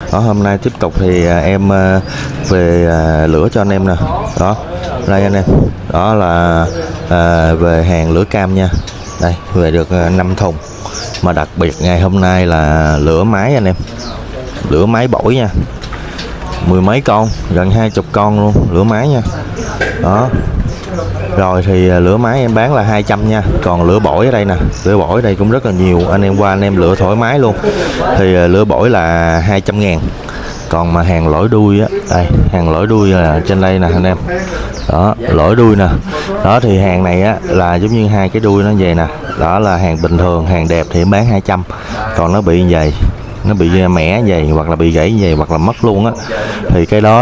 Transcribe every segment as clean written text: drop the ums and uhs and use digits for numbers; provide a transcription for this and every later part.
Đó, hôm nay tiếp tục thì em về lửa cho anh em nè. Đó, đây anh em, đó là về hàng lửa cam nha. Đây, về được 5 thùng. Mà đặc biệt ngày hôm nay là lửa máy anh em, lửa máy bổi nha, 10 mấy con, gần 20 con luôn, lửa máy nha. Đó, rồi thì lửa máy em bán là 200 nha. Còn lửa bổi ở đây nè, lửa bổi ở đây cũng rất là nhiều, anh em qua anh em lựa thoải mái luôn. Thì lửa bổi là 200.000. Còn mà hàng lỗi đuôi á, đây hàng lỗi đuôi là trên đây nè anh em. Đó, lỗi đuôi nè. Đó thì hàng này á là giống như hai cái đuôi nó về nè. Đó là hàng bình thường, hàng đẹp thì em bán 200. Còn nó bị vậy, nó bị mẻ vậy hoặc là bị gãy vậy hoặc là mất luôn á, thì cái đó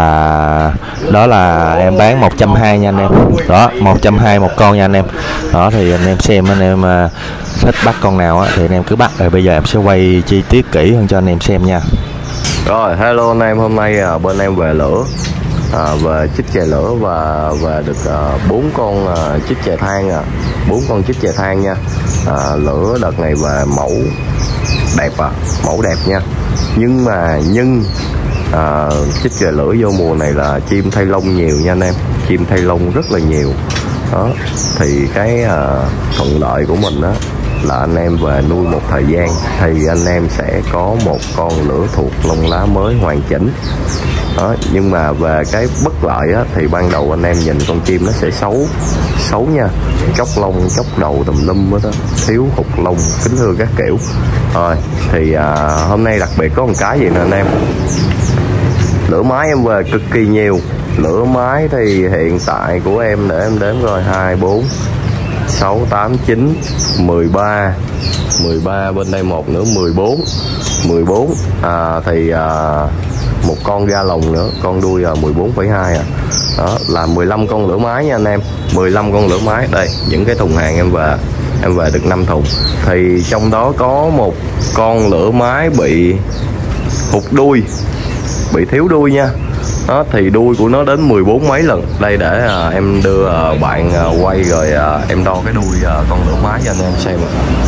là em bán 120 nha anh em. Đó, 120 một con nha anh em. Đó thì anh em xem, anh em thích bắt con nào á thì anh em cứ bắt. Rồi bây giờ em sẽ quay chi tiết kỹ hơn cho anh em xem nha. Rồi hello anh em, hôm nay bên em về lửa, về chích chè lửa và về được 4 con chích chè than, 4 con chích chè than nha. Lửa đợt này về mẫu đẹp, mẫu đẹp nha. Nhưng mà chích chè lửa vô mùa này là chim thay lông nhiều nha anh em, chim thay lông rất là nhiều. Đó thì cái thuận lợi của mình đó là anh em về nuôi một thời gian thì anh em sẽ có một con lửa thuộc lông lá mới hoàn chỉnh. Đó, nhưng mà về cái bất lợi á, thì ban đầu anh em nhìn con chim nó sẽ xấu nha, chóc lông chóc đầu tùm lum hết đó, thiếu hụt lông, kính thưa các kiểu. Rồi thì hôm nay đặc biệt có một cái gì nè anh em, lửa máy em về cực kỳ nhiều. Lửa máy thì hiện tại của em, để em đếm rồi, 2, 4, 6, 8, 9, 13 bên đây một nữa, 14 thì một con ra lồng nữa, con đuôi 14,2 đó là 15 con lửa máy nha anh em. 15 con lửa máy. Đây những cái thùng hàng em về được 5 thùng, thì trong đó có một con lửa máy bị hụt đuôi, bị thiếu đuôi nha. Đó thì đuôi của nó đến 14 mấy lần. Đây để em đưa bạn quay rồi em đo cái đuôi con lửa máy cho anh em xem.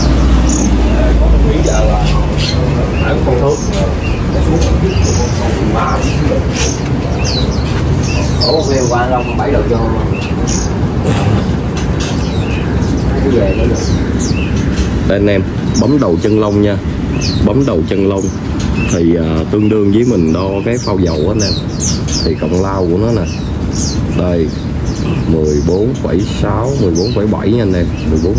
Con thước qua lông 7 đầu cho đây anh em, bấm đầu chân lông nha, bấm đầu chân lông thì tương đương với mình đo cái phao dầu anh em, thì cộng lao của nó nè, đây 14,6, 14,7 nha anh em,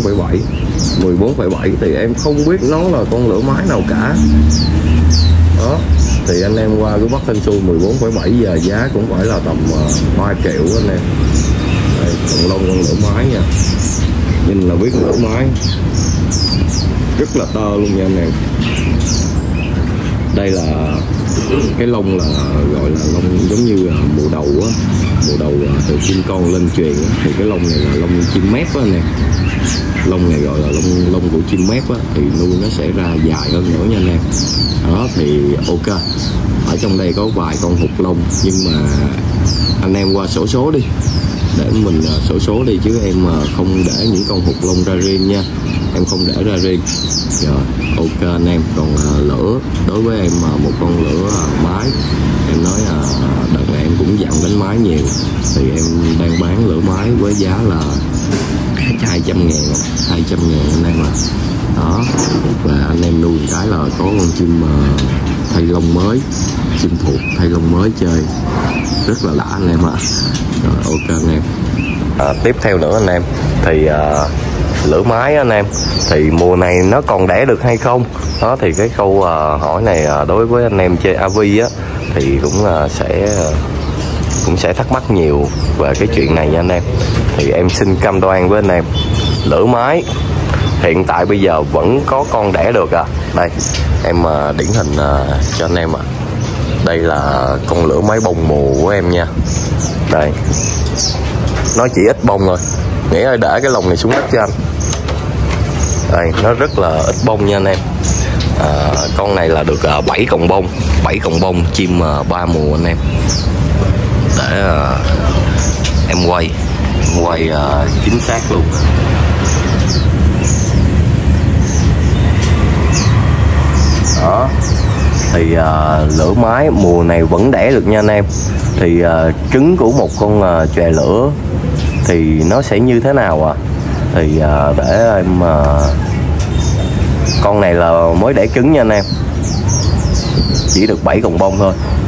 14,7 thì em không biết nó là con lửa máy nào cả. Đó thì anh em qua cứ bắt thanh xuôi 14,7, giờ giá cũng phải là tầm 3 triệu anh em. Đây, cộng lông con lửa máy nha, nhìn là biết lửa máy, rất là tơ luôn nha anh em. Đây là cái lông là gọi là lông giống như mùa đầu á, mùa đầu từ chim con lên truyền á, thì cái lông này là lông chim mép á anh em. Lông này gọi là lông của chim mép á, thì nuôi nó sẽ ra dài hơn nữa nha anh em. Đó thì ok, ở trong đây có vài con hụt lông, nhưng mà anh em qua sổ số đi, để mình sổ số đi, chứ em không để những con hụt lông ra riêng nha, em không để ra riêng. Rồi ok anh em. Còn lửa, đối với em một con lửa máy, em nói đợt này em cũng dặn đánh máy nhiều, thì em đang bán lửa máy với giá là 200.000 anh em ạ. Đó, và anh em nuôi một cái là có con chim thay lông mới, chim thuộc thay lông mới chơi rất là đã anh em ạ. Rồi ok anh em. Tiếp theo nữa anh em, thì lửa máy anh em, thì mùa này nó còn đẻ được hay không? Đó thì cái câu hỏi này đối với anh em chơi AV á, thì cũng sẽ thắc mắc nhiều về cái chuyện này nha anh em. Thì em xin cam đoan với anh em, lửa máy hiện tại bây giờ vẫn có con đẻ được Đây em điển hình cho anh em đây là con lửa máy bông mùa của em nha. Đây, nó chỉ ít bông thôi, nghĩa là để cái lồng này xuống đất cho anh. Đây, nó rất là ít bông nha anh em. Con này là được 7 cọng bông, chim 3 mùa anh em. Để em quay chính xác luôn. Đó Thì lửa mái mùa này vẫn đẻ được nha anh em. Thì trứng của một con chòe lửa thì nó sẽ như thế nào à? Thì để em con này là mới đẻ trứng nha anh em, chỉ được 7 cọng bông thôi.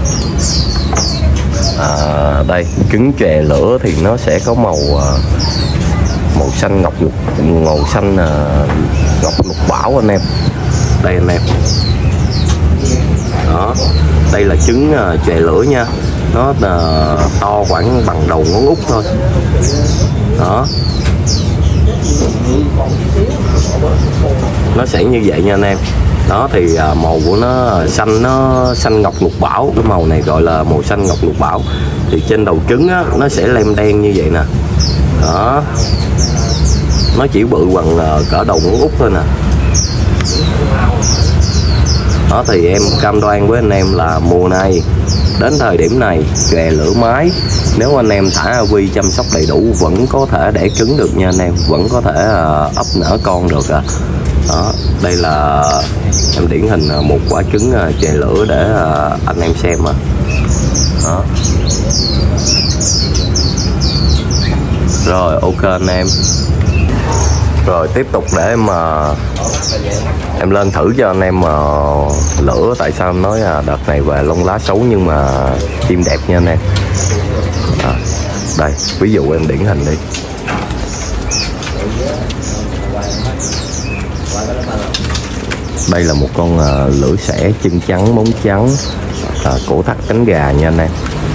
Đây trứng chòe lửa thì nó sẽ có màu xanh ngọc lục, màu xanh ngọc lục bảo anh em. Đây anh em, đó, đây là trứng chòe lửa nha, nó to khoảng bằng đầu ngón út thôi. Đó, nó sẽ như vậy nha anh em. Đó thì màu của nó xanh ngọc lục bảo, cái màu này gọi là màu xanh ngọc lục bảo. Thì trên đầu trứng á, nó sẽ lem đen như vậy nè. Đó, nó chỉ bự bằng cỡ đầu ngón út thôi nè. Đó thì em cam đoan với anh em là mùa này đến thời điểm này chòe lửa mái, nếu anh em thả Avi chăm sóc đầy đủ vẫn có thể đẻ trứng được nha anh em, vẫn có thể ấp nở con được à. Đó, đây là em điển hình một quả trứng chòe lửa để anh em xem à. Đó. Rồi ok anh em. Rồi tiếp tục để em lên thử cho anh em lửa. Tại sao em nói đợt này về lông lá xấu nhưng mà chim đẹp nha anh em. Đây ví dụ em điển hình đi. Đây là một con lửa sẻ chân trắng móng trắng, cổ thắt cánh gà nha anh em.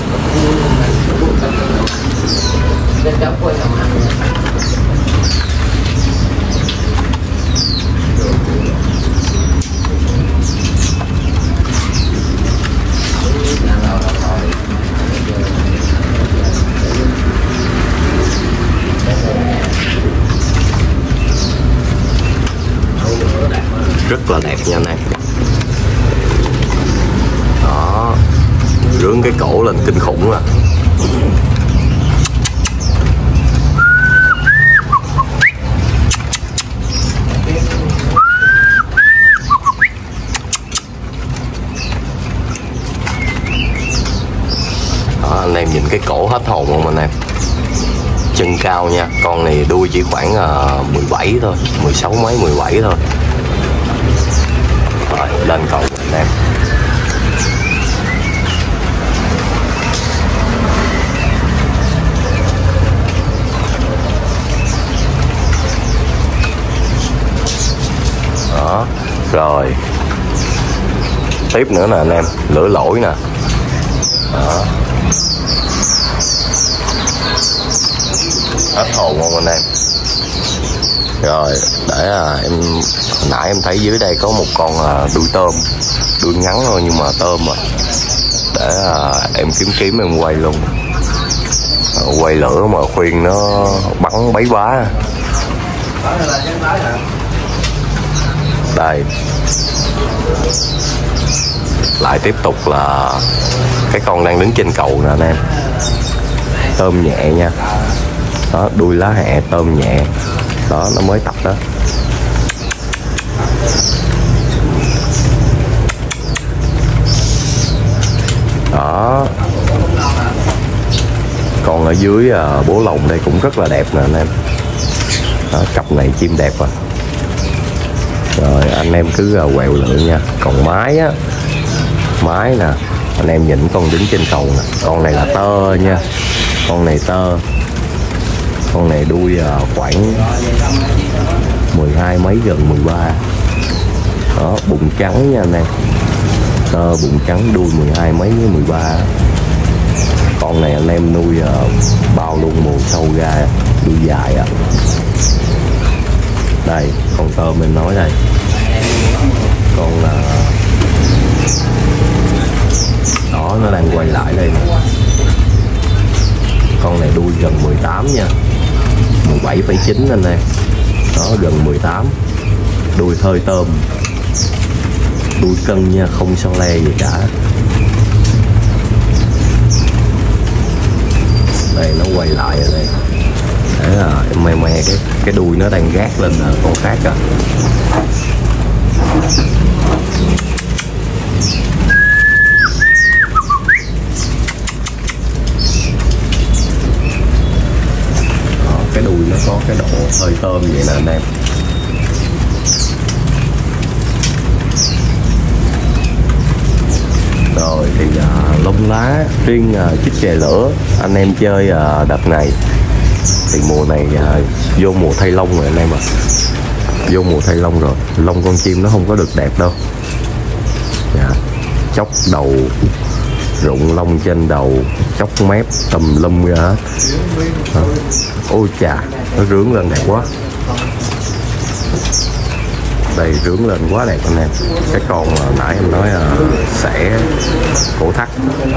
Rất là đẹp nha anh em. Đó, rướng cái cổ lên kinh khủng à. Đó, anh em nhìn cái cổ hết hồn không anh em. Chân cao nha, con này đuôi chỉ khoảng 17 thôi, 16 mấy 17 thôi. Rồi lên con anh em. Đó, rồi tiếp nữa nè anh em, lửa lỗi nè. Đó, hết hồn không anh em. Rồi để em hồi nãy em thấy dưới đây có một con đuôi tôm, đuôi ngắn thôi nhưng mà tôm à. Để em kiếm em quay luôn, quay lửa mà khuyên nó bắn bấy bá. Đây lại tiếp tục là cái con đang đứng trên cầu nè anh em. Tôm nhẹ nha. Đó, đuôi lá hẹ tôm nhẹ. Đó, nó mới tập đó. Đó, còn ở dưới bố lồng đây cũng rất là đẹp nè anh em. Đó, cặp này chim đẹp à. Rồi anh em cứ quẹo lựa nha. Còn mái á, mái nè anh em nhìn con đứng trên cầu nè. Con này là tơ nha, con này tơ. Con này đuôi khoảng 12 mấy gần 13. Đó, bụng trắng nha anh em. Tơ bụng trắng, đuôi 12 mấy với 13. Con này anh em nuôi bao luôn mùa sâu ra, đuôi dài à. Đây con tôm mình nói đây. Con đó nó đang quay lại đây nè. Con này đuôi gần 18 nha, 17,9 anh em. Đó, gần 18. Đuôi hơi tôm, đuôi cân nha, không so le gì cả. Đây nó quay lại rồi đây. Để em me cái đuôi nó đang gác lên con khác à. cái độ hơi tôm vậy nè anh em. Rồi thì lông lá riêng chích chè lửa anh em chơi đợt này thì mùa này vô mùa thay lông rồi anh em ạ. Vô mùa thay lông rồi, lông con chim nó không có được đẹp đâu. Chóc đầu, rụng lông trên đầu, chóc mép tùm lum ra hết. Ôi chà, nó rướng lên đẹp quá. Đây rướng lên quá đẹp anh em. Cái con mà nãy em nói xẻ cổ thắt.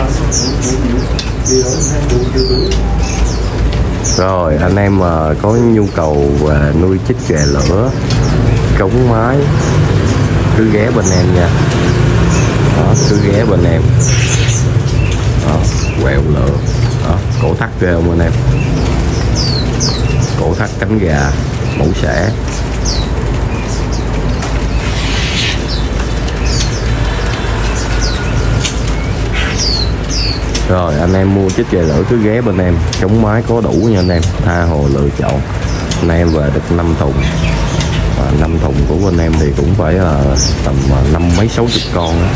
Rồi anh em mà có nhu cầu nuôi chích chè lửa, cống mái cứ ghé bên em nha. Đó, cứ ghé bên em. Đó, quẹo lửa. Đó, cổ thắt ghê không anh em. Cổ thắt cánh gà, mẫu xẻ. Rồi anh em mua chích chè lửa cứ ghé bên em, chống mái có đủ nha anh em, tha hồ lựa chọn. Anh em về được 5 thùng. 5 thùng của bên em thì cũng phải tầm 50 60 con đó.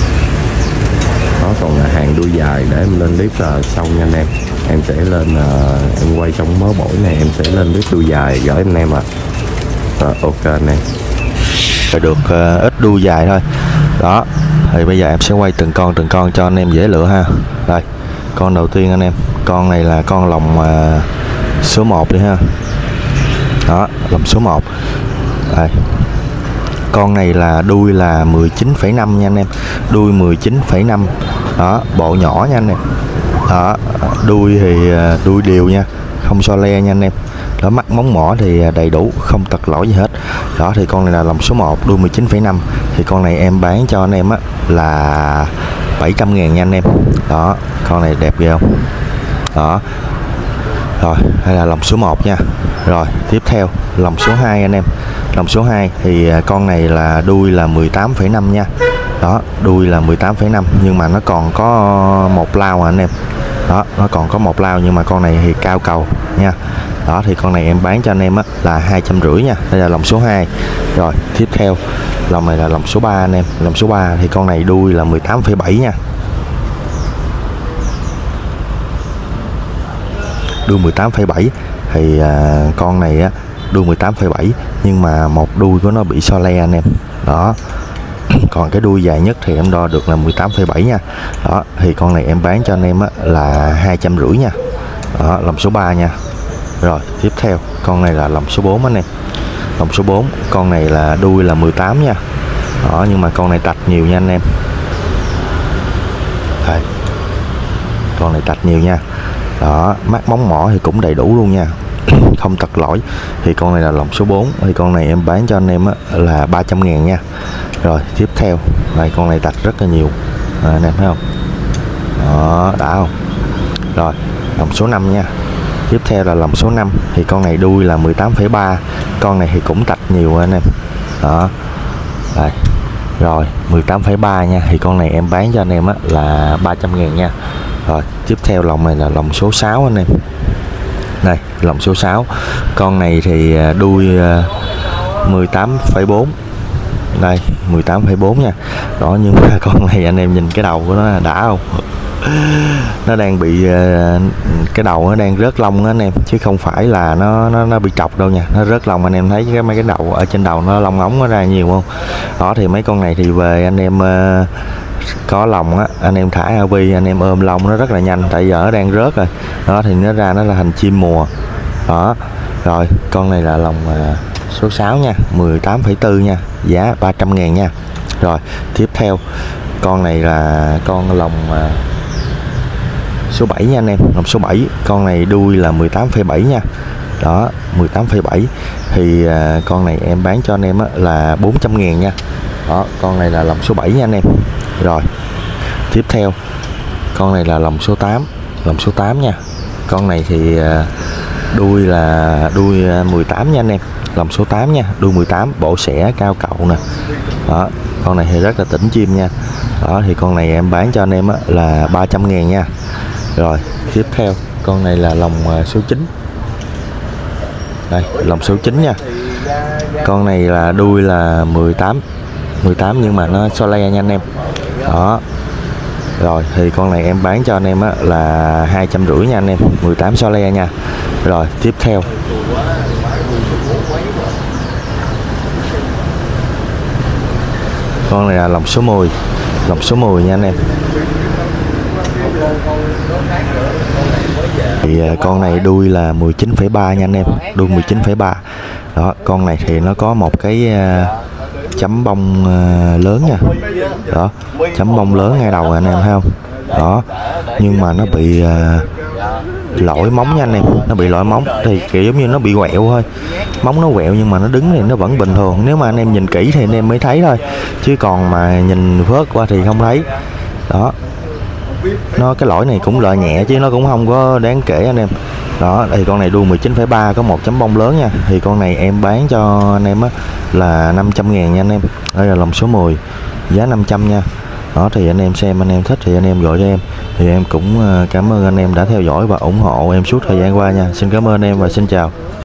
Đó còn là hàng đuôi dài để em lên clip sau nha anh em. Em sẽ lên em quay trong mớ bổi này em sẽ lên clip đuôi dài gửi anh em ạ. Rồi ok anh em. Phải được ít đuôi dài thôi. Đó thì bây giờ em sẽ quay từng con cho anh em dễ lựa ha. Đây con đầu tiên anh em, con này là con lồng số 1 đi ha. Đó lồng số 1. Đây con này là đuôi là 19,5 nha anh em, đuôi 19,5. Đó bộ nhỏ nha anh em. Đó đuôi thì đuôi đều nha, không so le nha anh em. Đó mắt móng mỏ thì đầy đủ, không tật lỗi gì hết. Đó thì con này là lồng số 1 đuôi 19,5. Thì con này em bán cho anh em á là 700.000 nha anh em. Đó con này đẹp ghê không. Đó rồi đây là lồng số 1 nha. Rồi tiếp theo lồng số 2 anh em. Lồng số 2 thì con này là đuôi là 18,5 nha. Đó đuôi là 18,5 nhưng mà nó còn có một lao anh em. Đó nó còn có một lao nhưng mà con này thì cao cầu nha. Đó thì con này em bán cho anh em á là 250 nha. Đây là lồng số 2. Rồi tiếp theo lồng này là lồng số 3 anh em. Lồng số 3 thì con này đuôi là 18,7 nha. Đuôi 18,7 thì con này á đuôi 18,7 nhưng mà một đuôi của nó bị so le anh em. Đó còn cái đuôi dài nhất thì em đo được là 18,7 nha. Đó thì con này em bán cho anh em á là 250 nha. Đó lồng số 3 nha. Rồi tiếp theo con này là lồng số 4 anh em. Lồng số 4 con này là đuôi là 18 nha. Đó nhưng mà con này tạch nhiều nha anh em. Đây con này tạch nhiều nha. Đó mắt móng mỏ thì cũng đầy đủ luôn nha, không tật lỗi. Thì con này là lồng số 4. Thì con này em bán cho anh em á là 300.000 nha. Rồi tiếp theo này con này tạch rất là nhiều anh em thấy không. Đó đã không. Rồi lồng số 5 nha. Tiếp theo là lồng số 5 thì con này đuôi là 18,3. Con này thì cũng tạch nhiều anh em. Đó đây. Rồi 18,3 nha. Thì con này em bán cho anh em á là 300.000 nha. Rồi tiếp theo lồng này là lồng số 6 anh em. Đây lồng số 6. Con này thì đuôi 18,4. Đây 18,4 nha. Đó nhưng mà con này anh em nhìn cái đầu của nó đã không. Nó đang bị cái đầu nó đang rớt lông đó anh em, chứ không phải là nó bị trọc đâu nha. Nó rớt lông anh em thấy mấy cái đầu ở trên đầu nó lông ống nó ra nhiều không. Đó thì mấy con này thì về anh em có lòng á, anh em thả AV anh em ôm lông nó rất là nhanh, tại giờ nó đang rớt rồi. Đó thì nó ra nó là thành chim mùa. Đó rồi con này là lồng số 6 nha, 18,4 nha, giá 300.000 nha. Rồi tiếp theo con này là con lồng số 7 nha anh em. Lồng số 7 con này đuôi là 18,7 nha. Đó 18,7 thì con này em bán cho anh em á là 400.000 nha. Đó con này là lồng số 7 nha anh em. Rồi tiếp theo con này là lồng số 8. Lồng số 8 nha. Con này thì đuôi là đuôi 18 nha anh em. Lồng số 8 nha, đuôi 18, bộ xẻ cao cậu nè. Đó con này thì rất là tỉnh chim nha. Đó thì con này em bán cho anh em á là 300.000 nha. Rồi tiếp theo con này là lồng số 9. Đây lòng số 9 nha. Con này là đuôi là 18 nhưng mà nó so le nha anh em. Đó. Rồi thì con này em bán cho anh em á là 250 nha anh em, 18 so le nha. Rồi tiếp theo con này là lòng số 10, lòng số 10 nha anh em. Thì con này đuôi là 19,3 nha anh em, đuôi 19,3. Đó, con này thì nó có một cái chấm bông lớn nha. Đó, chấm bông lớn ngay đầu anh em thấy không? Đó, nhưng mà nó bị lỗi móng nha anh em, nó bị lỗi móng thì kiểu giống như nó bị quẹo thôi, móng nó quẹo nhưng mà nó đứng thì nó vẫn bình thường. Nếu mà anh em nhìn kỹ thì anh em mới thấy thôi, chứ còn mà nhìn phớt qua thì không thấy. Đó, nó cái lỗi này cũng lợi nhẹ chứ nó cũng không có đáng kể anh em. Đó, thì con này đuôi 19,3 có một chấm bông lớn nha. Thì con này em bán cho anh em á là 500.000 nha anh em. Đây là lòng số 10, giá 500 nha. Đó thì anh em xem anh em thích thì anh em gọi cho em. Thì em cũng cảm ơn anh em đã theo dõi và ủng hộ em suốt thời gian qua nha. Xin cảm ơn em và xin chào.